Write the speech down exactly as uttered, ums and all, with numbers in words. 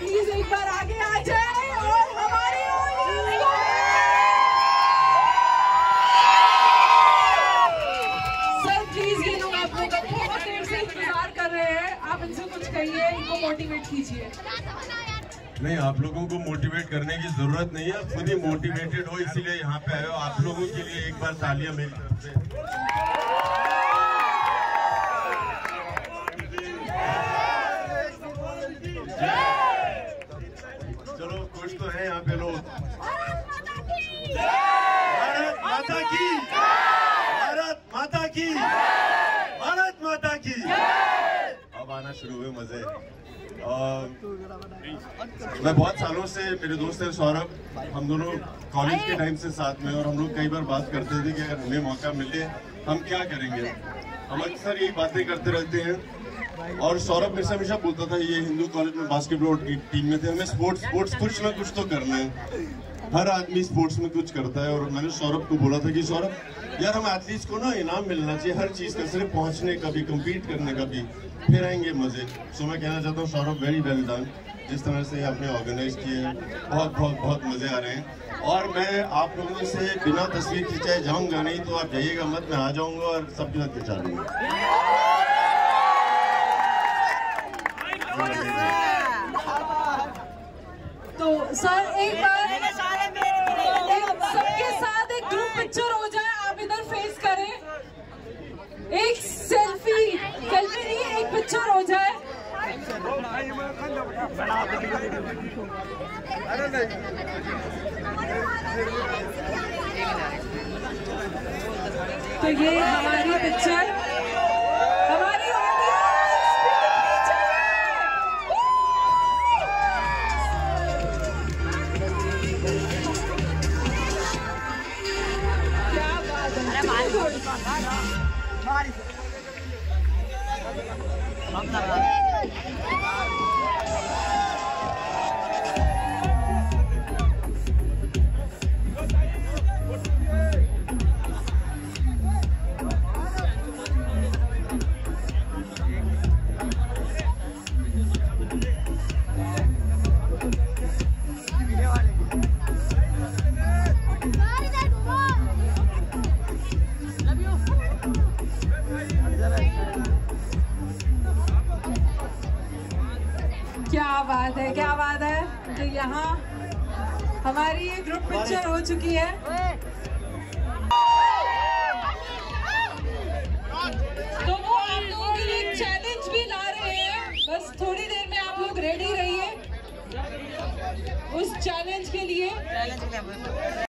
Please एक बार आगे आ जाए और हमारी सर प्लीज, ये लोग आप लोग बहुत देर से इंतजार कर रहे हैं, आप इनसे कुछ कहिए, इनको मोटिवेट कीजिए। नहीं, आप लोगों को मोटिवेट करने की जरूरत नहीं है, खुद ही मोटिवेटेड हो, इसीलिए यहाँ पे आए हो। आप लोगों के लिए एक बार तालियां मेरी तरफ से। चलो कुछ तो है यहाँ पे लोग। भारत माता की, भारत माता की, भारत माता की। अब आना शुरू हुए मजे। Uh, मैं बहुत सालों से, मेरे दोस्त है सौरभ, हम दोनों कॉलेज के टाइम से साथ में, और हम लोग कई बार बात करते थे कि अगर हमें मौका मिले हम क्या करेंगे। हम अक्सर यही बातें करते रहते हैं। और सौरभ मेरे से हमेशा बोलता था, ये हिंदू कॉलेज में बास्केटबॉल टीम में थे, हमें स्पोर्ट्स स्पोर्ट्स कुछ ना कुछ तो करना है। हर आदमी स्पोर्ट्स में कुछ करता है। और मैंने सौरभ को बोला था कि सौरभ यार, हम एथलीट्स को ना इनाम मिलना चाहिए हर चीज का, सिर्फ पहुंचने का भी, कम्पीट करने का भी, फिर आएंगे मजे। सो मैं कहना चाहता हूँ सौरभ, वेरी वेल डन, जिस तरह से आपने ऑर्गेनाइज किए हैं, बहुत बहुत बहुत मजे आ रहे हैं। और मैं आप लोगों से बिना तस्वीर खिंचाए जाऊंगा नहीं, तो आप जाइएगा मत, मैं आ जाऊंगा और सबके साथ खिंचा दूंगा। तो सर एक बार सबके साथ एक ग्रुप पिक्चर हो जाए, आप इधर फेस करें, एक सेल्फी सेल्फी नहीं, एक पिक्चर हो जाए। तो ये हमारी पिक्चर, हमारी क्या बात है, क्या बात है। तो यहाँ हमारी ये ग्रुप पिक्चर हो चुकी है। तो वो आप लोगों के लिए एक चैलेंज भी ला रहे हैं, बस थोड़ी देर में आप लोग रेडी रहिए उस चैलेंज के लिए।